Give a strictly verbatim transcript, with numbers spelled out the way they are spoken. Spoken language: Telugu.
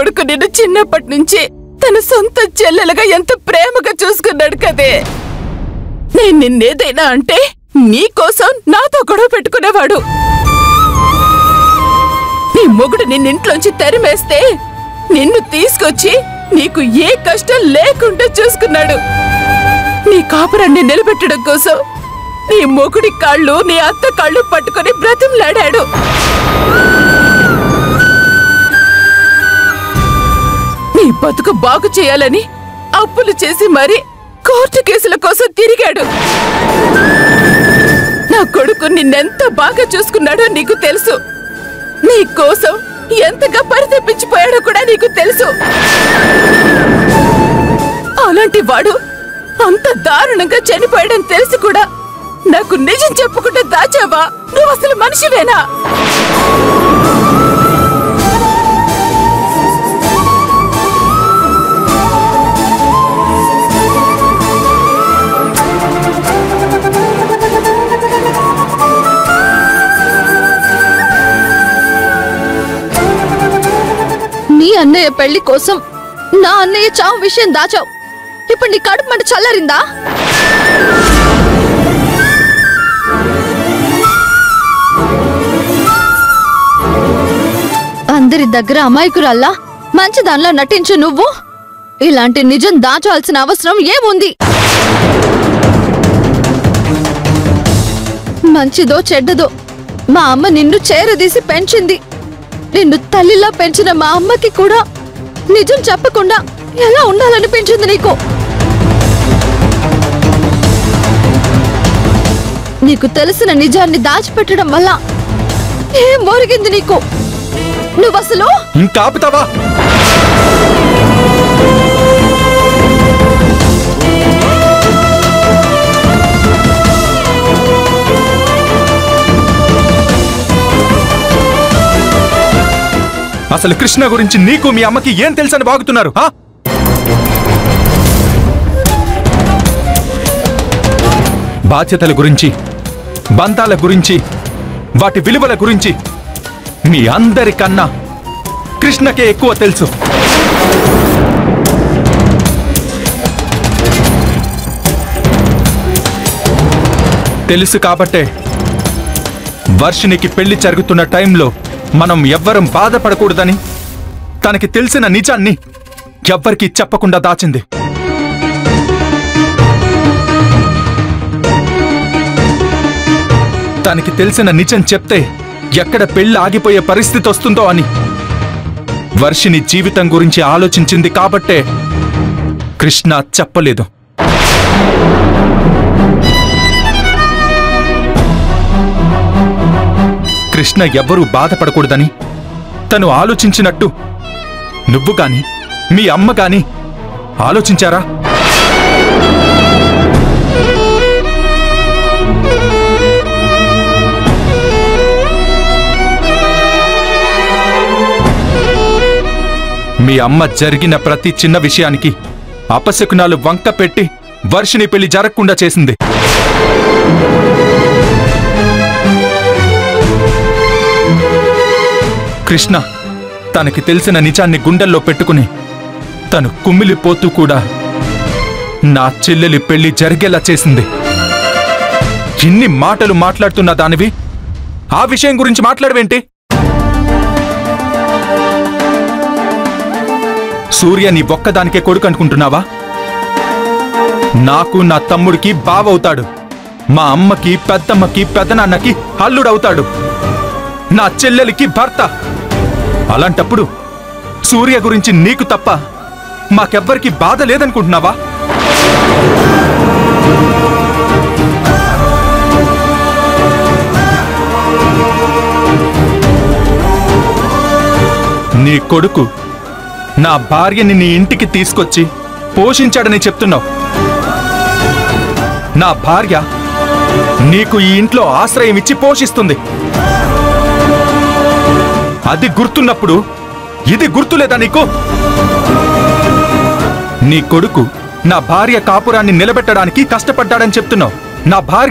కొడుకు నిన్ను చిన్నప్పటి నుంచి తన సొంత చెల్లెలుగా ఎంత ప్రేమగా చూసుకున్నాడు కదే. నేను నిన్నేదైనా అంటే నీకోసం నాతో గొడవ పెట్టుకునేవాడు. నీ మొగుడు నిన్నింట్లోంచి తరిమేస్తే నిన్ను తీసుకొచ్చి నీకు ఏ కష్టం లేకుండా చూసుకున్నాడు. నీ కాపురాన్ని నిలబెట్టడం కోసం నీ మొగుడి కాళ్ళు నీ అత్త కాళ్ళు పట్టుకుని బ్రతిమలాడాడు. నీ బతుకు బాగు చేయాలని అప్పులు చేసి మరి కోర్టు కేసుల కోసం తిరిగాడు. నా కొడుకు నిన్నెంత బాగా చూసుకున్నాడో నీకు తెలుసు. నీ కోసం ఎంతగా పరితపించిపోయాడో కూడా నీకు తెలుసు. అలాంటి వాడు అంత దారుణంగా చనిపోయాడని తెలిసి కూడా నాకు నిజం చెప్పకుండా దాచావా? నువ్వు అసలు మనిషివేనా? నీ అన్నయ్య పెళ్లి కోసం నా అన్నయ్య చావు విషయం దాచావు. ఇప్పుడు నీ కడుపు మంట చల్లారిందా? అందరి దగ్గర అమాయకురాల్లా మంచి దానిలో నటించు నువ్వు. ఇలాంటి నిజం దాచాల్సిన అవసరం ఏముంది? మంచిదో చెడ్డదో మా అమ్మ నిన్ను చేరదీసి పెంచింది. నిన్ను తల్లిలా పెంచిన మా అమ్మకి కూడా నిజం చెప్పకుండా ఎలా ఉండాలనిపించింది నీకు? నీకు తెలిసిన నిజాన్ని దాచిపెట్టడం వల్ల ఏం ఒరిగింది నీకు? నువ్వసలు ఇంకా ఆపుతావా? అసలు కృష్ణ గురించి నీకు మీ అమ్మకి ఏం తెలుసని బాగుతున్నారు? బాధ్యతల గురించి, బంధాల గురించి, వాటి విలువల గురించి మీ అందరికన్నా కృష్ణకే ఎక్కువ తెలుసు. తెలుసు కాబట్టే వర్షినికి పెళ్లి జరుగుతున్న టైంలో మనం ఎవ్వరం బాధపడకూడదని తనకి తెలిసిన నిజాన్ని ఎవ్వరికీ చెప్పకుండా దాచింది. తనకి తెలిసిన నిజం చెప్తే ఎక్కడ పెళ్లి ఆగిపోయే పరిస్థితి వస్తుందో అని వర్షిని జీవితం గురించి ఆలోచించింది కాబట్టే కృష్ణ చెప్పలేదు. కృష్ణ ఎవ్వరూ బాధపడకూడదని తను ఆలోచించినట్టు నువ్వు గాని మీ అమ్మ గాని ఆలోచించారా? మీ అమ్మ జరిగిన ప్రతి చిన్న విషయానికి అపశకునాలు వంక పెట్టి వర్షిని పెళ్లి జరగకుండా చేసింది. కృష్ణ తనకి తెలిసిన నిజాన్ని గుండెల్లో పెట్టుకుని తను కుమిలిపోతూ కూడా నా చెల్లెలి పెళ్లి జరిగేలా చేసింది. ఇన్ని మాటలు మాట్లాడుతున్న దానివి ఆ విషయం గురించి మాట్లాడవేంటి? సూర్య నీ ఒక్కదానికే కొడుకు అనుకుంటున్నావా? నాకు నా తమ్ముడికి బావవుతాడు. మా అమ్మకి పెద్దమ్మకి పెద్దనాన్నకి అల్లుడవుతాడు. నా చెల్లెలికి భర్త. అలాంటప్పుడు సూర్య గురించి నీకు తప్ప మాకెవ్వరికి బాధ లేదనుకుంటున్నావా? నీ కొడుకు నా భార్యని నీ ఇంటికి తీసుకొచ్చి పోషించాడని చెప్తున్నావు. నా భార్య నీకు ఈ ఇంట్లో ఆశ్రయం ఇచ్చి పోషిస్తుంది. అది గుర్తున్నప్పుడు ఇది గుర్తులేదా నీకు? నీ కొడుకు నా భార్య కాపురాన్ని నిలబెట్టడానికి కష్టపడ్డాడని చెప్తున్నావు. నా భార్య